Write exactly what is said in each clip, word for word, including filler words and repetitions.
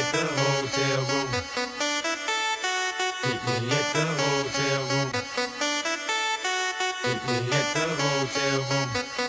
at the hotel room. Meet me at the hotel room. Meet me at the hotel room.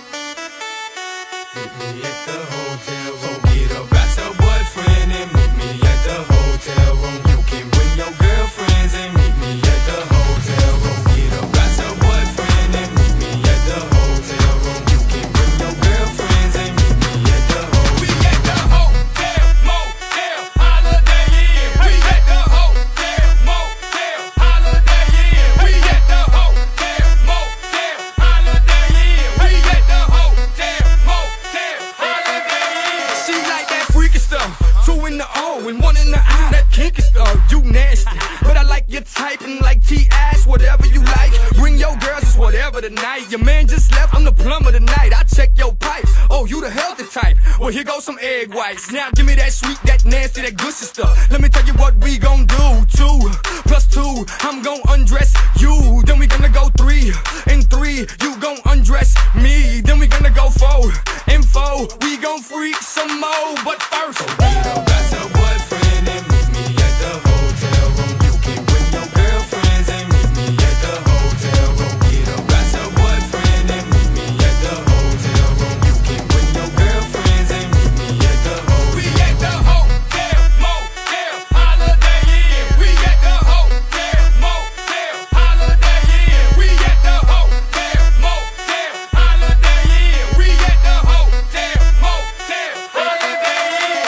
Meet me at the hotel room. Forget about your boyfriend and meet me at the hotel room. You can bring your girlfriends and meet me at the hotel room. Forget about your boyfriend and meet me at the hotel room. You can bring your girlfriends and meet me at the hotel room. We at the hotel, motel, Holiday Inn. We at the hotel, motel, Holiday Inn. We at the hotel, motel, Holiday Inn. We at the hotel, motel, Holiday Inn. She like that freaky stuff, two in the O and one in the I. That kinky stuff, you nasty, but I like your type and like T-ass, whatever you like. Bring your girls, it's whatever tonight. Your man just left, I'm the plumber tonight. I check your pipes, oh you the healthy type. Well here goes some egg whites. Now give me that sweet, that nasty, that gushy stuff. Let me tell you what we gon' do. Two plus two, I'm gon' undress you. Then we gonna go three and three, you gon' undress me. Then we gonna go four and four, we gon' freak some more. But first, forget about your boyfriend and meet me at the hotel room. You can bring your girlfriends and meet me at the hotel room. Forget about your boyfriend and meet me at the hotel room. You can bring your girlfriends and meet me at the hotel room. We at the hotel, motel, Holiday Inn. We at the hotel, motel, Holiday Inn. We at the hotel, motel, Holiday Inn. We at the hotel, motel, Holiday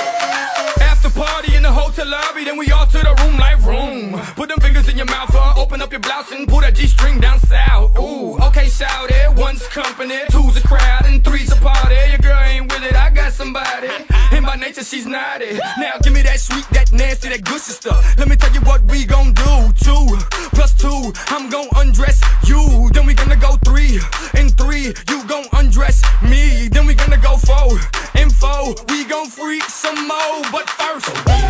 Inn. After party in the hotel lobby, then we all to the room like room. Put them fingers in your mouth, uh, open up your blouse and pull that G-string down south. Ooh, okay, shout it. One's company, two's a crowd, and three's a party. Your girl ain't with it, I got somebody. And by nature, she's naughty. Now give me that sweet, that nasty, that gushy stuff. Let me tell you what we gon' do. Two plus two, I'm gon' undress you. Then we gonna go three and three, you gon' undress me. Then we gonna go four and four, we gon' freak some more. But first,